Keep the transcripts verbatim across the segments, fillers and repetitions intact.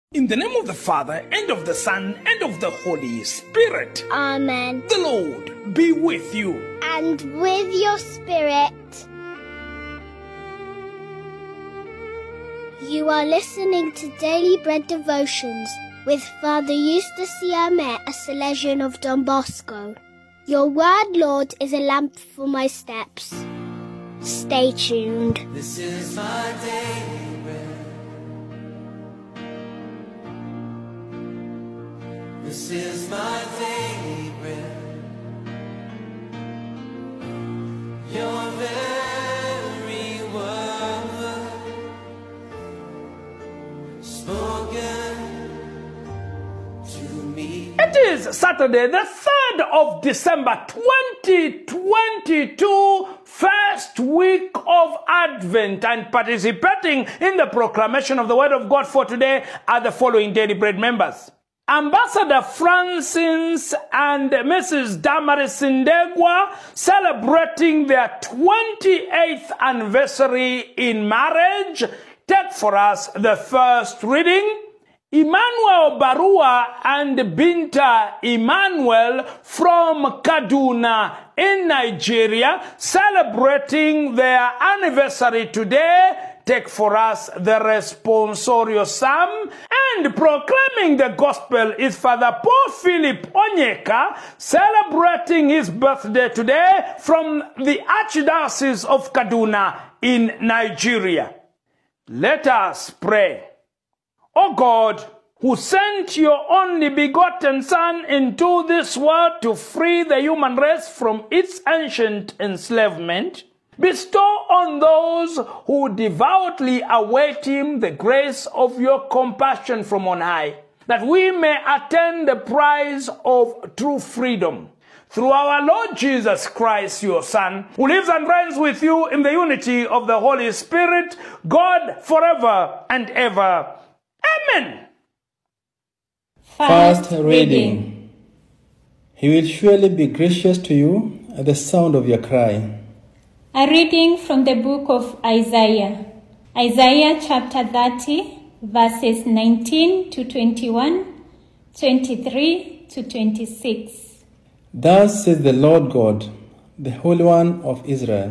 In the name of the Father, and of the Son, and of the Holy Spirit. Amen. The Lord be with you. And with your spirit. You are listening to Daily Bread Devotions with Father Eustace, Siame, a Salesian of Don Bosco. Your word, Lord, is a lamp for my steps. Stay tuned. This is my daily bread. This is my daily bread. Your very word spoken to me. It is Saturday, the third of December, twenty twenty-two, first week of Advent, and participating in the proclamation of the Word of God for today are the following Daily Bread members. Ambassador Francis and Missus Damaris Ndegwa celebrating their twenty-eighth anniversary in marriage. Take for us the first reading. Emmanuel Barua and Binta Emmanuel from Kaduna in Nigeria celebrating their anniversary today. Take for us the responsorial psalm, and proclaiming the gospel is Father Paul Philip Onyeka celebrating his birthday today from the Archdiocese of Kaduna in Nigeria. Let us pray. O God, who sent your only begotten Son into this world to free the human race from its ancient enslavement, bestow on those who devoutly await him the grace of your compassion from on high, that we may attain the prize of true freedom. Through our Lord Jesus Christ, your Son, who lives and reigns with you in the unity of the Holy Spirit, God forever and ever. Amen. First reading. He will surely be gracious to you at the sound of your cry. A reading from the book of Isaiah. Isaiah chapter thirty, verses nineteen to twenty-one, twenty-three to twenty-six. Thus says the Lord God, the Holy One of Israel.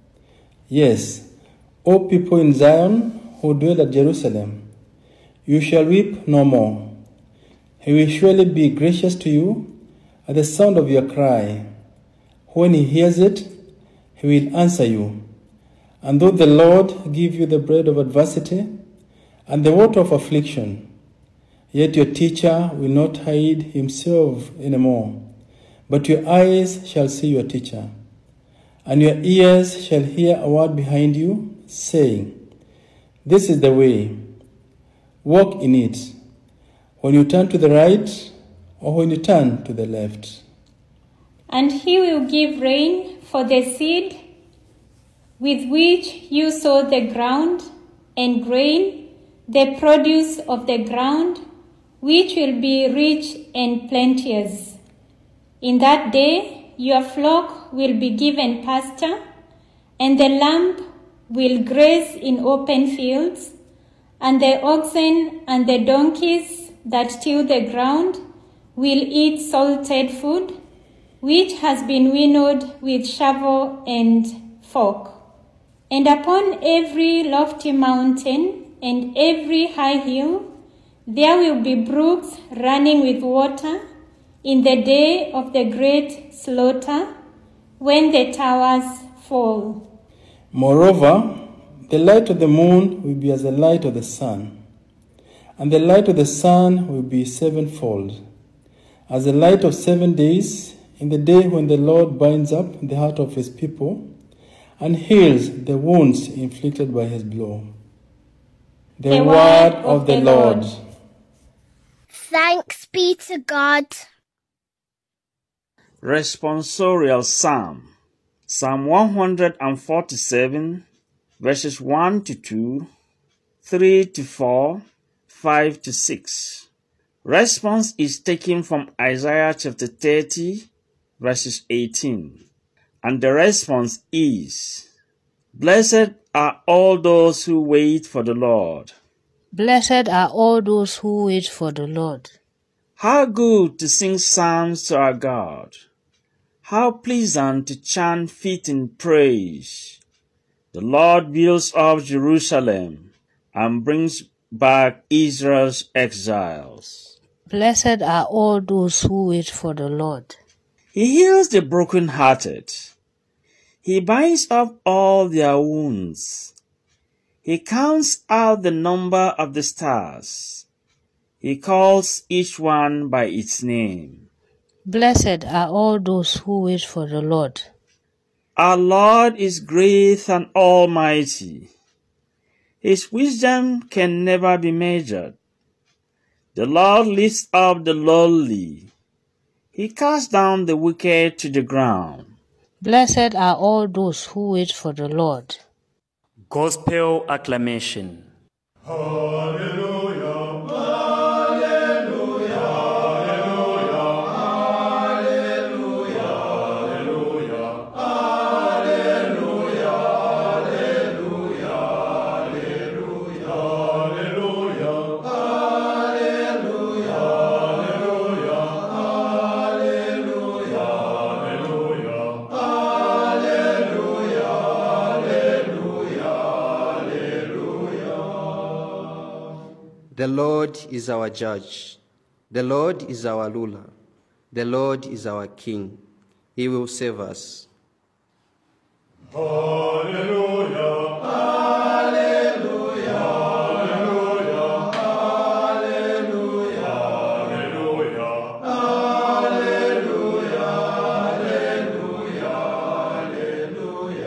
Yes, O people in Zion who dwell at Jerusalem, you shall weep no more. He will surely be gracious to you at the sound of your cry. When he hears it, he will answer you. And though the Lord give you the bread of adversity and the water of affliction, yet your teacher will not hide himself anymore, but your eyes shall see your teacher, and your ears shall hear a word behind you, saying, this is the way, walk in it, when you turn to the right or when you turn to the left. And he will give rain for the seed with which you sow the ground, and grain, the produce of the ground, which will be rich and plenteous. In that day your flock will be given pasture, and the lamb will graze in open fields, and the oxen and the donkeys that till the ground will eat salted food, which has been winnowed with shovel and fork. And upon every lofty mountain and every high hill there will be brooks running with water in the day of the great slaughter, when the towers fall. Moreover, the light of the moon will be as the light of the sun, and the light of the sun will be sevenfold, as the light of seven days, in the day when the Lord binds up the heart of his people and heals the wounds inflicted by his blow. The, the word of the Lord. Thanks be to God. Responsorial Psalm. Psalm one hundred forty-seven, verses one to two, three to four, five to six. Response is taken from Isaiah chapter thirty, verses eighteen. And the response is, blessed are all those who wait for the Lord. Blessed are all those who wait for the Lord. How good to sing psalms to our God. How pleasant to chant fitting praise. The Lord builds up Jerusalem and brings back Israel's exiles. Blessed are all those who wait for the Lord. He heals the brokenhearted. He binds up all their wounds. He counts out the number of the stars. He calls each one by its name. Blessed are all those who wait for the Lord. Our Lord is great and almighty. His wisdom can never be measured. The Lord lifts up the lowly. He casts down the wicked to the ground. Blessed are all those who wait for the Lord. Gospel acclamation. Hallelujah. The Lord is our judge. The Lord is our ruler. The Lord is our king. He will save us. Hallelujah. Hallelujah. Hallelujah. Hallelujah. Hallelujah. Hallelujah. Hallelujah.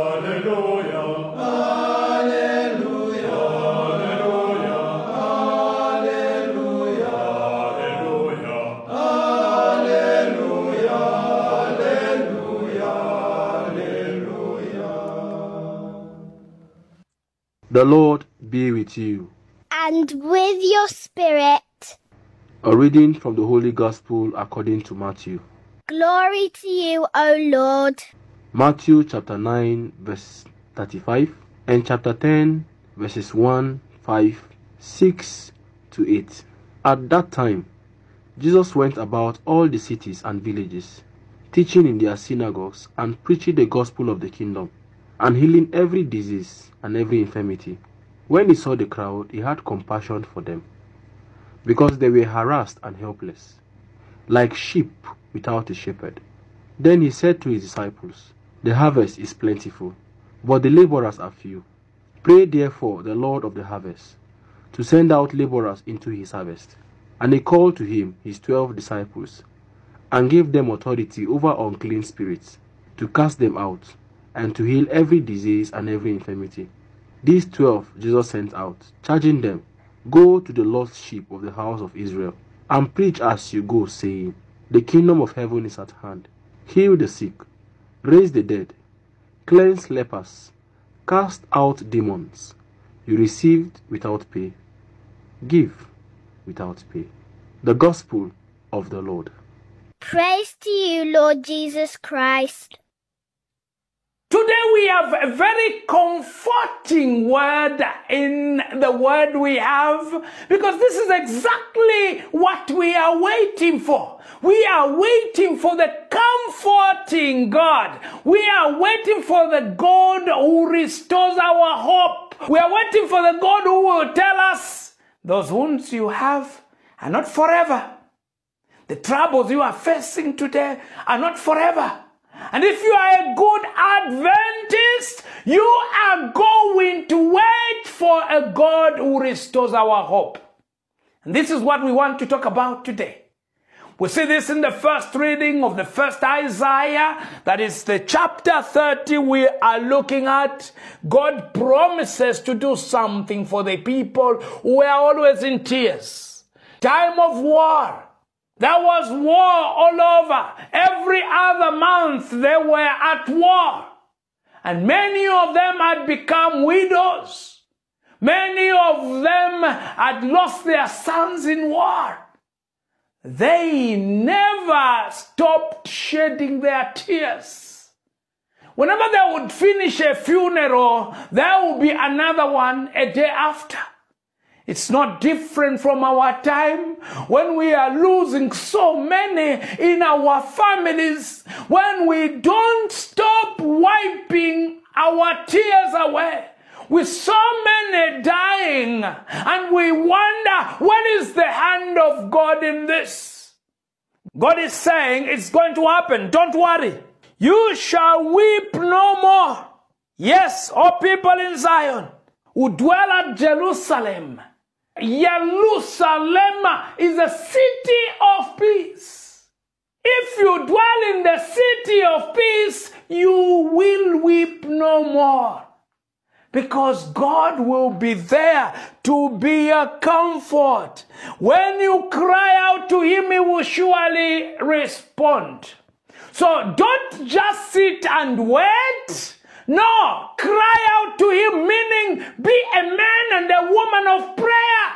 The Lord be with you. And with your spirit. A reading from the Holy Gospel according to Matthew. Glory to you, O Lord. Matthew chapter nine, verse thirty-five, and chapter ten, verses one, five, six to eight. At that time, Jesus went about all the cities and villages, teaching in their synagogues and preaching the gospel of the kingdom, and healing every disease and every infirmity. When he saw the crowd, he had compassion for them, because they were harassed and helpless, like sheep without a shepherd. Then he said to his disciples, "The harvest is plentiful, but the laborers are few. Pray therefore the Lord of the harvest to send out laborers into his harvest." And he called to him his twelve disciples, and gave them authority over unclean spirits, to cast them out, and to heal every disease and every infirmity. These twelve Jesus sent out, charging them, "Go to the lost sheep of the house of Israel, and preach as you go, saying, The kingdom of heaven is at hand. Heal the sick, raise the dead, cleanse lepers, cast out demons. You received without pay. Give without pay." The Gospel of the Lord. Praise to you, Lord Jesus Christ. Today we have a very comforting word in the word we have, because this is exactly what we are waiting for. We are waiting for the comforting God. We are waiting for the God who restores our hope. We are waiting for the God who will tell us, those wounds you have are not forever. The troubles you are facing today are not forever. And if you are a good Adventist, you are going to wait for a God who restores our hope. And this is what we want to talk about today. We see this in the first reading of the first Isaiah, that is the chapter thirty we are looking at. God promises to do something for the people who were always in tears. Time of war. There was war all over. Every other month they were at war. And many of them had become widows. Many of them had lost their sons in war. They never stopped shedding their tears. Whenever they would finish a funeral, there would be another one a day after. It's not different from our time when we are losing so many in our families, when we don't stop wiping our tears away, with so many dying, and we wonder, what is the hand of God in this? God is saying it's going to happen. Don't worry. You shall weep no more. Yes, all people in Zion who dwell at Jerusalem. Jerusalem is a city of peace. If you dwell in the city of peace, you will weep no more. Because God will be there to be a comfort. When you cry out to him, he will surely respond. So don't just sit and wait. No, cry out to him, meaning be a man and a woman of prayer.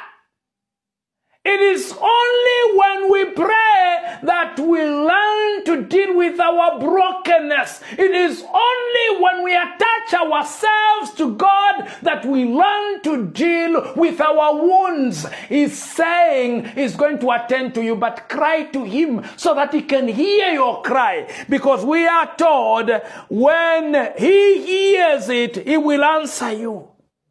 It is only when we pray that we learn to deal with our brokenness. It is only when we attach ourselves to God that we learn to deal with our wounds. He's saying he's going to attend to you, but cry to him so that he can hear your cry. Because we are told when he hears it, he will answer you.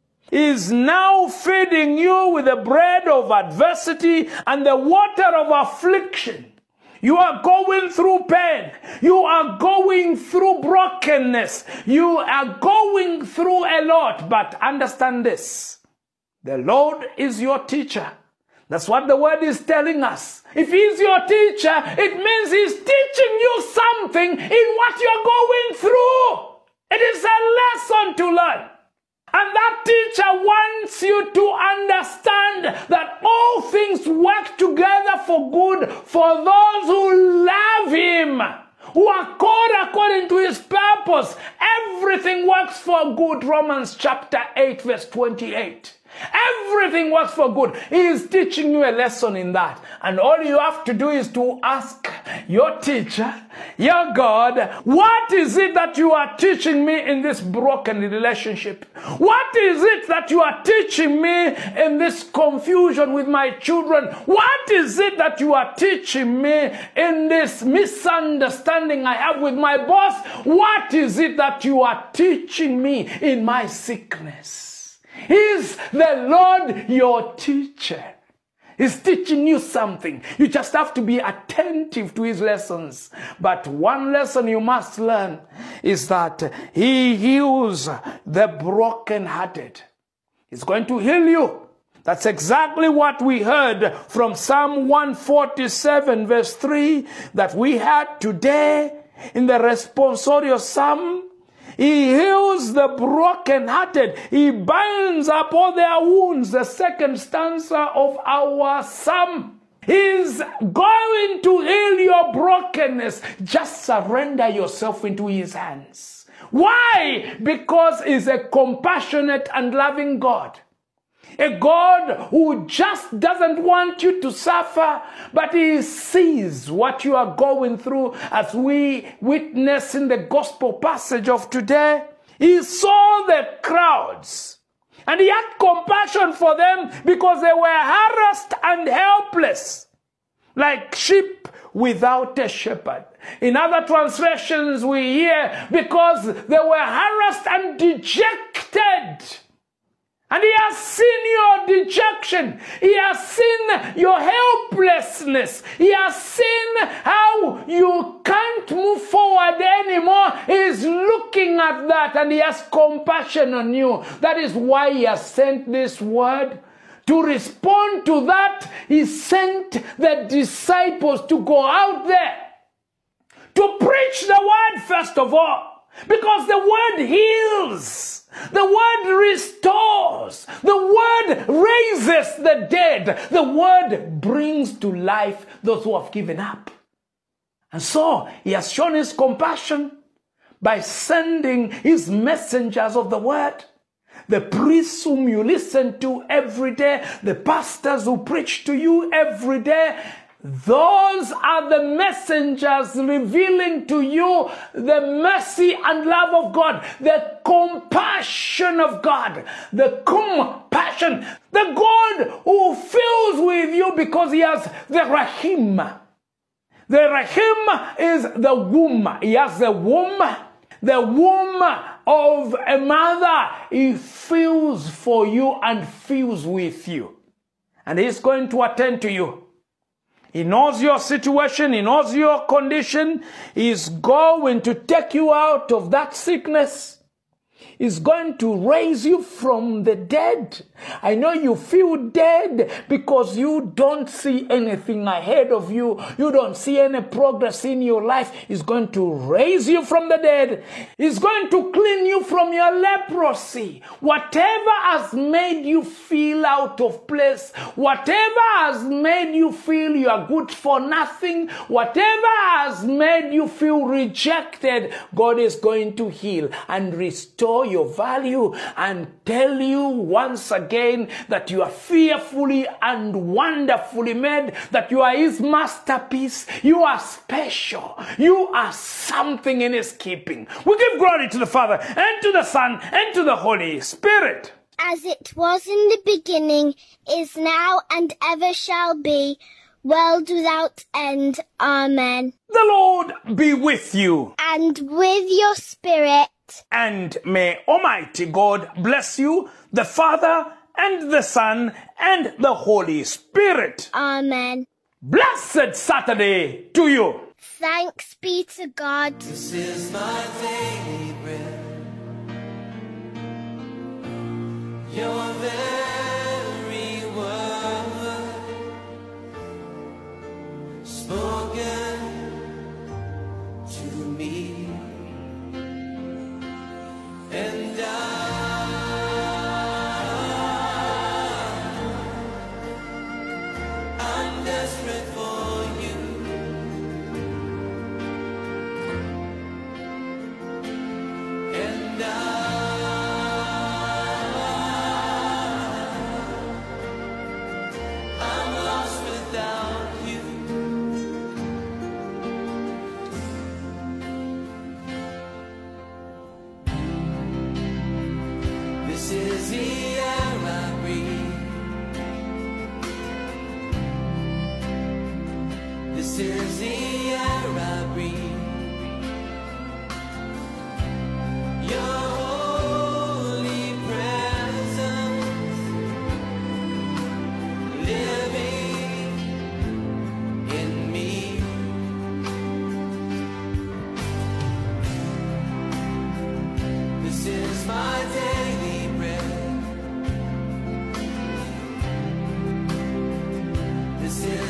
Is now feeding you with the bread of adversity and the water of affliction. You are going through pain. You are going through brokenness. You are going through a lot. But understand this. The Lord is your teacher. That's what the word is telling us. If he's your teacher, it means he's teaching you something in what you're going through. It is a lesson to learn. And that teacher wants you to understand that all things work together for good for those who love him, who are called according to his purpose. Everything works for good. Romans chapter eight, verse twenty-eight. Everything works for good. He is teaching you a lesson in that. And all you have to do is to ask your teacher, your God, what is it that you are teaching me in this broken relationship? What is it that you are teaching me in this confusion with my children? What is it that you are teaching me in this misunderstanding I have with my boss? What is it that you are teaching me in my sickness? Is the Lord your teacher? He's teaching you something. You just have to be attentive to his lessons. But one lesson you must learn is that he heals the brokenhearted. He's going to heal you. That's exactly what we heard from Psalm one forty-seven verse three that we had today in the responsorial psalm. He heals the brokenhearted. He binds up all their wounds. The second stanza of our psalm. He's going to heal your brokenness. Just surrender yourself into his hands. Why? Because he's a compassionate and loving God. A God who just doesn't want you to suffer, but he sees what you are going through. As we witness in the gospel passage of today, he saw the crowds and he had compassion for them because they were harassed and helpless, like sheep without a shepherd. In other translations we hear because they were harassed and dejected. And he has seen your dejection. He has seen your helplessness. He has seen how you can't move forward anymore. He is looking at that and he has compassion on you. That is why he has sent this word. To respond to that, he sent the disciples to go out there. To preach the word first of all. Because the word heals. The word restores. The word raises the dead. The word brings to life those who have given up. And so he has shown his compassion by sending his messengers of the word. The priests whom you listen to every day. The pastors who preach to you every day. Those are the messengers revealing to you the mercy and love of God, the compassion of God, the compassion, the God who fills with you because he has the Rahim. The Rahim is the womb. He has the womb, the womb of a mother. He feels for you and feels with you. And he's going to attend to you. He knows your situation. He knows your condition. He's going to take you out of that sickness. He's going to raise you from the dead. I know you feel dead because you don't see anything ahead of you. You don't see any progress in your life. He's going to raise you from the dead. He's going to clean you from your leprosy. Whatever has made you feel out of place, whatever has made you feel you are good for nothing, whatever has made you feel rejected, God is going to heal and restore your value and tell you once again that you are fearfully and wonderfully made, that you are his masterpiece. You are special. You are something in his keeping. We give glory to the Father and to the Son and to the Holy Spirit. As it was in the beginning, is now, and ever shall be, world without end. Amen. The Lord be with you. And with your spirit. And may Almighty God bless you, the Father and the Son and the Holy Spirit. Amen. Blessed Saturday to you. Thanks be to God. This is my daily bread. Your very word spoken to me. And I, I'm desperate for you. And I, I'm lost without you. This is the air I breathe. This is the air I breathe. Your holy presence living in me. This is my daily bread. This is